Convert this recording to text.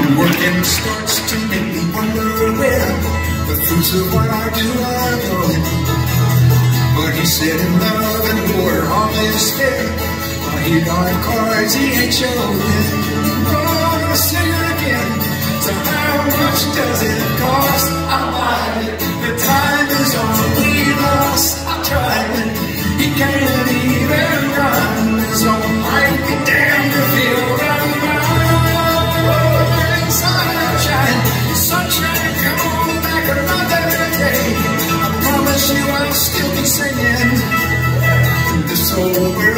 Working starts to make me wonder where the fruits of what I do are going. But he said in love and war, all is fair. While he got cards he ain't showing. Oh, sing it again. So how much does it cost? I'll buy it. The time is all we lost. I tried it. He can't even run. His own might be damned if he'll run. Sunshine, come on back another day. I promise you I'll still be singing. This whole world